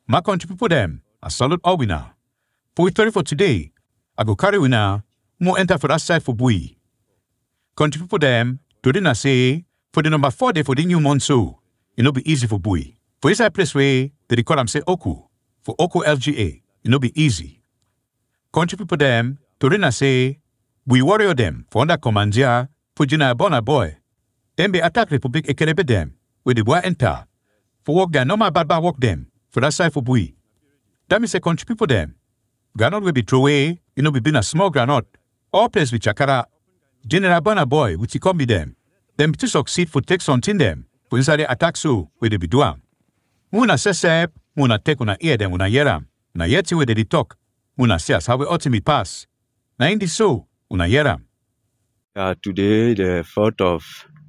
My country people them, I salute all we now. For we 30 for today, I go carry we now, more enter for that side for Bui. Country people them, today na say, for the number 4 day for the new month so, it no be easy for Bui. For inside place way, they call them say Oku. For Oku LGA, it no be easy. Country people them, today na say, we warrior them for under commandia, for Jina Bona boy. Then be attack Republic Ekerebe them, where the boy enter. For work there, no my bad work them, for that side for Bui. That means say country people them. Granite will be throw away, it no be been a small granite. All place with Chakara, General Bona boy, which he come be them. Them to succeed for take something them, for inside the attack so, where they be doing. Muna say, muna take una ear them, una hear them. Una yet where they talk. Muna says how we ultimate pass. Na in this so, una hear them. Today, the 4th of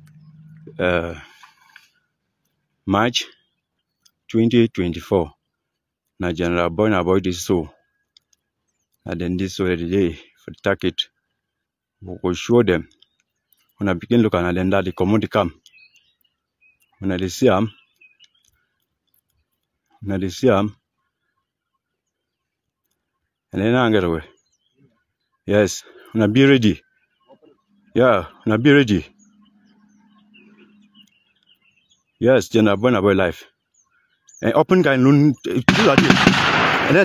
March 2024. Na General Boy na boy this so. And then this so the day for the target. We will show them. When I begin looking at them that they come on the camp. When they see them, and then I get away. Yes, when I be ready. Yeah, when I be ready. Yes, General Boy life. And open guy noon do that. And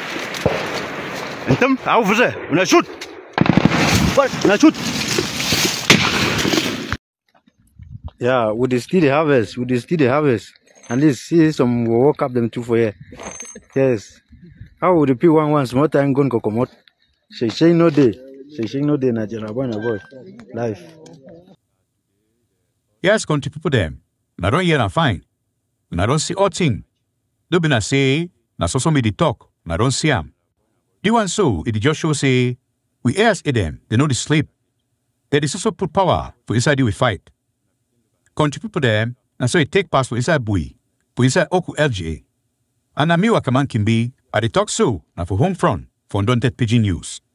then over there. When I shoot. What? When I shoot. Yeah, with the steady harvest, and this see some walk up them too for here. Yes. How would the P11 small time gun go come out? She no day na General Boy life. Yes, country people them. I don't hear and fine. And I don't see all thing. Don't be na say, na so me the talk, and I don't see them. Do one so, it just show say, we ask them, they know the sleep. They also put power for inside we fight. Country people them, and so it take pass for inside Bui, for inside Oku LGA. And na me wakaman can be, I talk so, na for home front, for Undaunted Pidgin News.